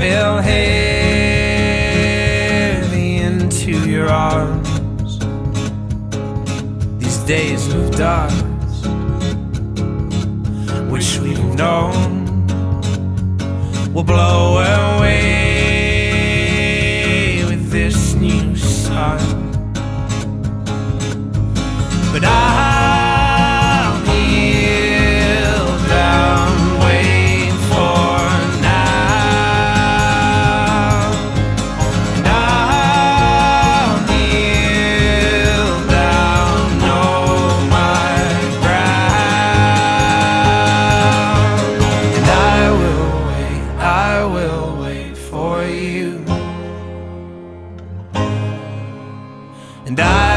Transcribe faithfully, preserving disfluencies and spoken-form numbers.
fell heavy into your arms. These days of dark, which we've known, will blow away with this new sun. But I'll kneel down, wait for now. And I'll kneel down, know my ground. And I will wait, I will wait for you. And I